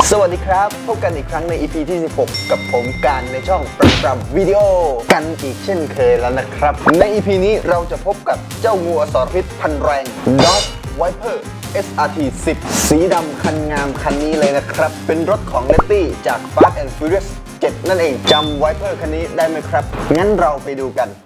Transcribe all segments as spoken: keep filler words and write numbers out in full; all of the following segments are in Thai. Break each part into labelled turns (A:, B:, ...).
A: สวัสดีครับพบกันอีกครั้งใน อี พี ที่สิบหกกับผมการในช่องประจำวิดีโอกันอีกเช่นเคยแล้วนะครับใน อี พี นี้เราจะพบกับเจ้างูอสรพิษพันแรง Dodge Viper เอส อาร์ ที สิบ สีดำคันงามคันนี้เลยนะครับเป็นรถของ Letty จาก Fast and Furious เจ็ด นั่นเองจำ Viper คันนี้ได้ไหมครับงั้นเราไปดูกัน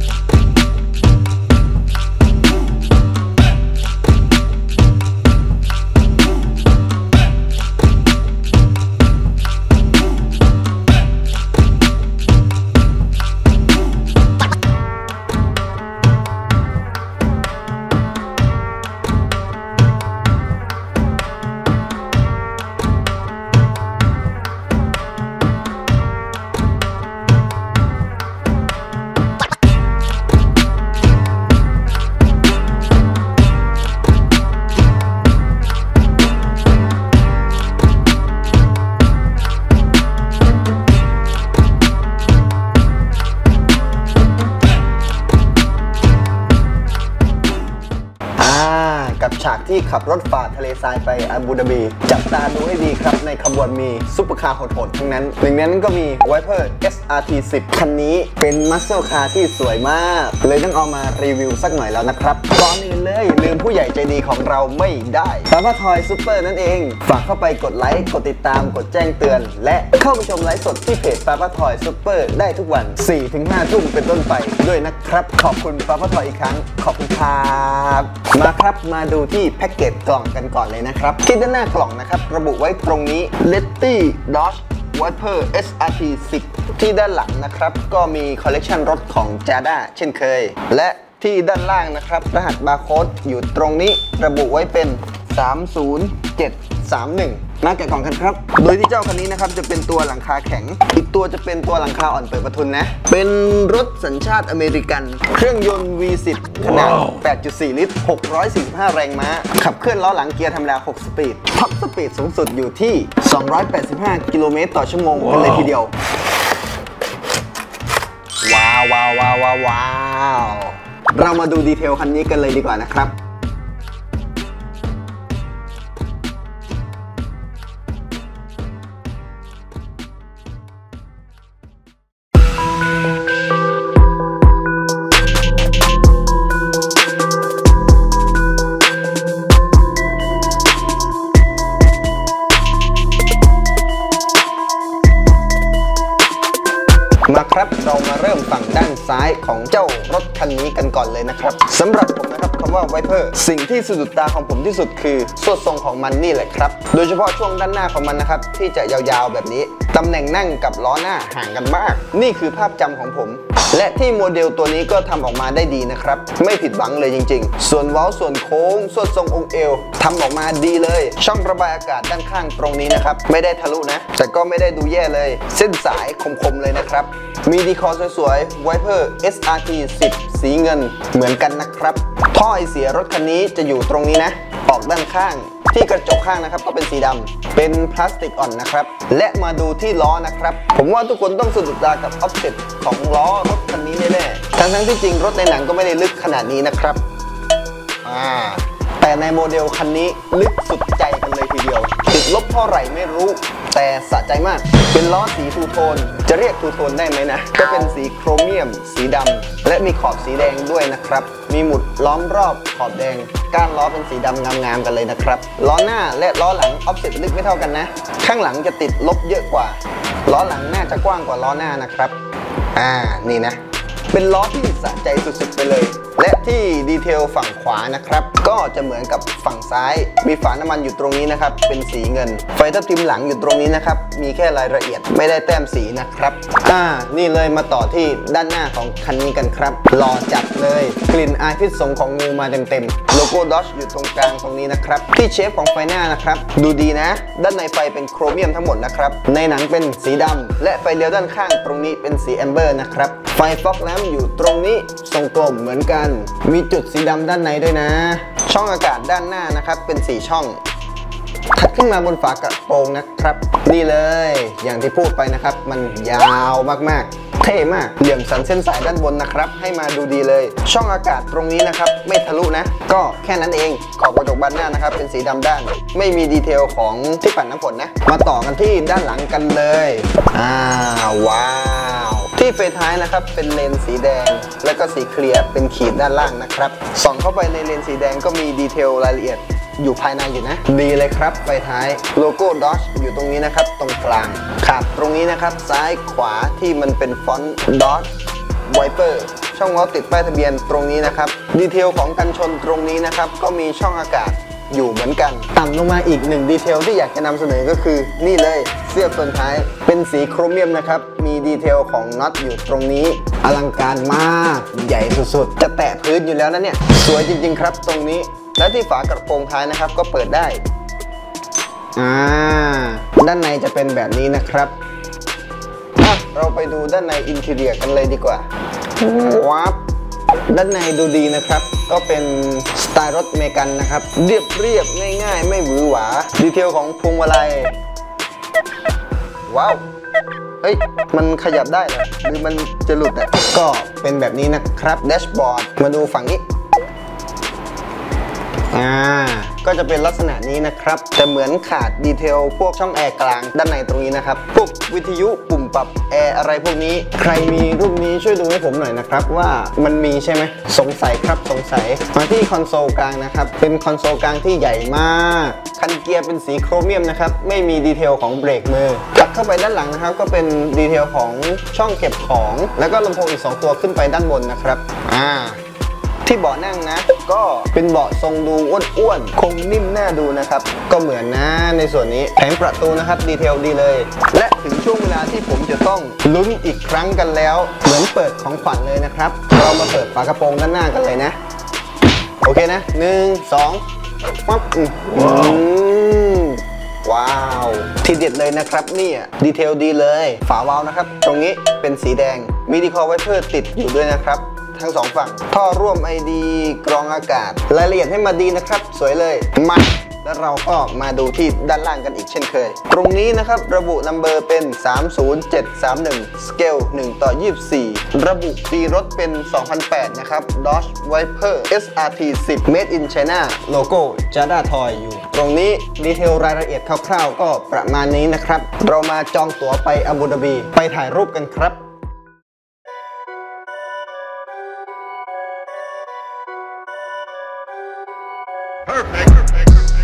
A: กับฉากที่ขับรถฝ่าทะเลทรายไปอาบูดาบีจับตาดูให้ดีครับในขบวนมีซุปเปอร์คาร์โหดๆทั้งนั้นหนึ่งนั้นก็มี Viper เอส อาร์ ที สิบ คันนี้เป็นมัสเซลคาร์ที่สวยมากเลยต้องเอามารีวิวสักหน่อยแล้วนะครับก่อนอื่นเลยลืมผู้ใหญ่ใจดีของเราไม่ได้ปาป้าทอยซุปเปอร์นั่นเองฝากเข้าไปกดไลค์กดติดตามกดแจ้งเตือนและเข้าไปชมไลฟ์สดที่เพจปาป้าทอยซุปเปอร์ได้ทุกวัน สี่ถึงห้า ทุ่มเป็นต้นไปด้วยนะครับขอบคุณปาป้าทอยอีกครั้งขอบคุณครับมาครับมาดูที่แพ็กเกจกล่องกันก่อนเลยนะครับที่ด้านหน้ากล่องนะครับระบุไว้ตรงนี้ Letty Dodge Viper เอส อาร์ ที สิบ ที่ด้านหลังนะครับก็มีคอลเลกชันรถของ Jada เช่นเคยและที่ด้านล่างนะครับรหัสบาร์โค้ดอยู่ตรงนี้ระบุไว้เป็นสาม ศูนย์ เจ็ด สาม หนึ่งมาแกะกล่องกันครับโดยที่เจ้าคันนี้นะครับจะเป็นตัวหลังคาแข็งอีกตัวจะเป็นตัวหลังคาอ่อนเปิดประทุนนะเป็นรถสัญชาติอเมริกันเครื่องยนต์ วี สิบ ขนาด แปดจุดสี่ ลิตร หกร้อยสี่สิบห้า แรงม้าขับเคลื่อนล้อหลังเกียร์ธรรมดาหกสปีดท็อปสปีดสูงสุดอยู่ที่สองร้อยแปดสิบห้ากิโลเมตรต่อชั่วโมงกันเลยทีเดียวว้าวว้าวว้าวว้าวเรามาดูดีเทลคันนี้กันเลยดีกว่านะครับมาครับเรามาเริ่มฝั่งด้านซ้ายของเจ้ารถคันนี้กันก่อนเลยนะครับสำหรับผมนะครับคำว่า Viper สิ่งที่สะดุดตาของผมที่สุดคือสวดทรงของมันนี่แหละครับโดยเฉพาะช่วงด้านหน้าของมันนะครับที่จะยาวๆแบบนี้ตำแหน่งนั่งกับล้อหน้าห่างกันมากนี่คือภาพจำของผมและที่โมเดลตัวนี้ก็ทำออกมาได้ดีนะครับไม่ผิดหวังเลยจริงๆส่วนเว้าส่วนโค้งส่วนทรงองค์เอวทำออกมาดีเลยช่องระบายอากาศด้านข้างตรงนี้นะครับไม่ได้ทะลุนะแต่ก็ไม่ได้ดูแย่เลยเส้นสายคมๆเลยนะครับมีดีคอร์สวยๆ Viper เอส อาร์ ที สิบ สีเงินเหมือนกันนะครับท่อไอเสียรถคันนี้จะอยู่ตรงนี้นะออกด้านข้างที่กระจกข้างนะครับก็เป็นสีดำเป็นพลาสติกอ่อนนะครับและมาดูที่ล้อนะครับผมว่าทุกคนต้องสะดุดตากับออฟเซ็ตของล้อรถคันนี้แน่ๆทั้งทั้งที่จริงรถในหนังก็ไม่ได้ลึกขนาดนี้นะครับอ่าแต่ในโมเดลคันนี้ลึกสุดใจกันเลยทีเดียวติดลบเท่าไหร่ไม่รู้แต่สะใจมากเป็นล้อสีทูโทนจะเรียกทูโทนได้ไหมนะก็เป็นสีโครเมียมสีดำและมีขอบสีแดงด้วยนะครับมีหมุดล้อมรอบขอบแดงก้านล้อเป็นสีดำงามๆกันเลยนะครับล้อหน้าและล้อหลังออฟเซ็ตลึกไม่เท่ากันนะข้างหลังจะติดลบเยอะกว่าล้อหลังน่าจะกว้างกว่าล้อหน้านะครับอ่านี่นะเป็นล้อที่สะใจสุดๆไปเลยและที่ดีเทลฝั่งขวานะครับก็จะเหมือนกับฝั่งซ้ายมีฝาน้ำมันอยู่ตรงนี้นะครับเป็นสีเงินไฟทับทิมหลังอยู่ตรงนี้นะครับมีแค่รายละเอียดไม่ได้แต้มสีนะครับอ่านี่เลยมาต่อที่ด้านหน้าของคันนี้กันครับหล่อจัดเลยกลิ่นอายพิษสงของงูมาเต็มๆโลโก้ Dodge อยู่ตรงกลางตรงนี้นะครับที่เชฟของไฟหน้านะครับดูดีนะด้านในไฟเป็นโครเมียมทั้งหมดนะครับในหนังเป็นสีดำและไฟเลี้ยวด้านข้างตรงนี้เป็นสีแอมเบอร์นะครับไฟฟอกแลมป์อยู่ตรงนี้ทรงกลมเหมือนกันมีจุดสีดำด้านในด้วยนะช่องอากาศด้านหน้านะครับเป็นสี่ช่องถัดขึ้นมาบนฝากระโปรงนะครับนี่เลยอย่างที่พูดไปนะครับมันยาวมากๆเท่มากเหลี่ยมสันเส้นสายด้านบนนะครับให้มาดูดีเลยช่องอากาศตรงนี้นะครับไม่ทะลุนะก็แค่นั้นเองขอบกระจกบานหน้านะครับเป็นสีดำด้านไม่มีดีเทลของที่ปัดน้ำฝนนะมาต่อกันที่ด้านหลังกันเลยอ่าว้าวที่ไฟท้ายนะครับเป็นเลนสีแดงแล้วก็สีเคลียร์เป็นขีดด้านล่างนะครับส่องเข้าไปในเลนสีแดงก็มีดีเทลรายละเอียดอยู่ภายในอยู่นะดีเลยครับไฟท้ายโลโก้ Dodge อยู่ตรงนี้นะครับตรงกลางขาดตรงนี้นะครับซ้ายขวาที่มันเป็นฟอนต์ Dodge Viper ช่องล้อติดป้ายทะเบียนตรงนี้นะครับดีเทลของกันชนตรงนี้นะครับก็มีช่องอากาศอยู่เหมือนกันต่ำลงมาอีกหนึ่งดีเทลที่อยากจะนำเสนอก็คือนี่เลยเสื้อส่วนท้ายเป็นสีโครเมียมนะครับมีดีเทลของน็อตอยู่ตรงนี้อลังการมากใหญ่สุดๆจะแตะพื้นอยู่แล้วนะเนี่ยสวยจริงๆครับตรงนี้และที่ฝากระโปรงท้ายนะครับก็เปิดได้อ่าด้านในจะเป็นแบบนี้นะครับเราไปดูด้านในอินทีเรียกันเลยดีกว่าว้าวด้านในดูดีนะครับก็เป็นสไตล์รถเมกันนะครับเรียบเรียบง่ายๆไม่หวือหวาดีเทลของพวงมาลัยว้าวเฮ้ยมันขยับได้เหรอหรือมันจะหลุดอ่ะก็เป็นแบบนี้นะครับแดชบอร์ดมาดูฝั่งนี้อ่าก็จะเป็นลักษณะนี้นะครับแต่เหมือนขาดดีเทลพวกช่องแอร์กลางด้านในตรงนี้นะครับพวกวิทยุปุ่มปรับแอร์อะไรพวกนี้ใครมีรูปนี้ช่วยดูให้ผมหน่อยนะครับว่ามันมีใช่ไหมสงสัยครับสงสัยมาที่คอนโซลกลางนะครับเป็นคอนโซลกลางที่ใหญ่มากคันเกียร์เป็นสีโครเมียมนะครับไม่มีดีเทลของเบรกมือถัดเข้าไปด้านหลังนะครับก็เป็นดีเทลของช่องเก็บของแล้วก็ลำโพงอีกสองตัวขึ้นไปด้านบนนะครับอ่าที่เบาะนั่งนะก็เป็นเบาะทรงดูอ้วนๆคงนิ่มน่าดูนะครับก็เหมือนนะในส่วนนี้แผงประตูนะครับดีเทลดีเลยและถึงช่วงเวลาที่ผมจะต้องลุ้นอีกครั้งกันแล้วเหมือนเปิดของขวัญเลยนะครับเรามาเปิดฝากระโปรงด้านหน้ากันเลยนะโอเคนะหนึ่งสองปั๊บว้าวทีเด็ดเลยนะครับนี่ดีเทลดีเลยฝาวาล์วนะครับตรงนี้เป็นสีแดงมีดีคอไวเปอร์ติดอยู่ด้วยนะครับทั้งสองฝั่งท่อร่วม ไอ ดี กรองอากาศรายละเอียดให้มาดีนะครับสวยเลยมาแล้วเราก็มาดูที่ด้านล่างกันอีกเช่นเคยตรงนี้นะครับระบุนัมเบอร์เป็นสามศูนย์เจ็ดสามหนึ่งสเกลหนึ่งต่อยี่สิบสี่ระบุปีรถเป็นสองพันแปดนะครับ Dodge Viper เอส อาร์ ที สิบ Made in China โลโก้ Jada Toy อยู่ตรงนี้ดีเทลรายละเอียดคร่าวๆก็ประมาณนี้นะครับเรามาจองตั๋วไปอาบูดาบีไปถ่ายรูปกันครับ
B: Perfect. Perfect.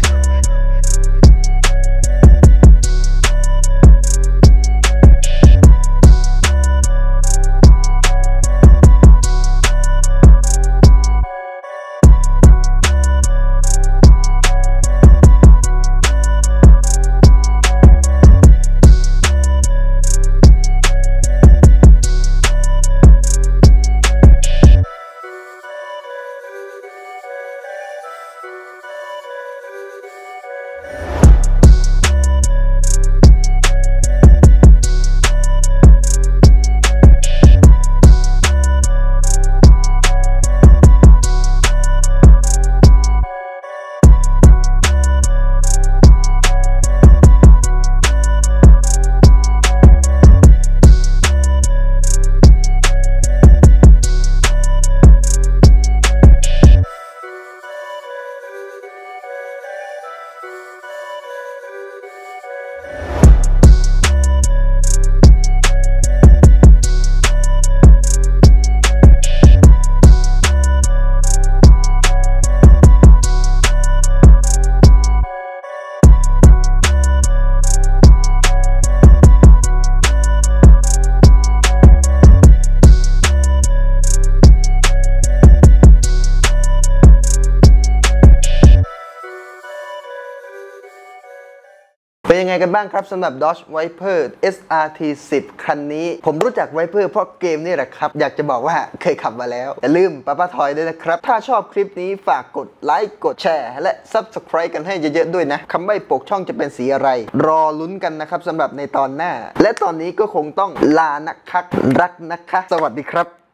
A: เป็นยังไงกันบ้างครับสำหรับ Dodge Viper เอส อาร์ ที สิบ คันนี้ผมรู้จัก Viper เพราะเกมนี่แหละครับอยากจะบอกว่าเคยขับมาแล้วอย่าลืมป้าป้าทอยด้วยนะครับถ้าชอบคลิปนี้ฝากกดไลค์กดแชร์และ Subscribe กันให้เยอะๆด้วยนะคำใบ้ปกช่องจะเป็นสีอะไรรอลุ้นกันนะครับสำหรับในตอนหน้าและตอนนี้ก็คงต้องลานะครับรักนะคะสวัสดีครับ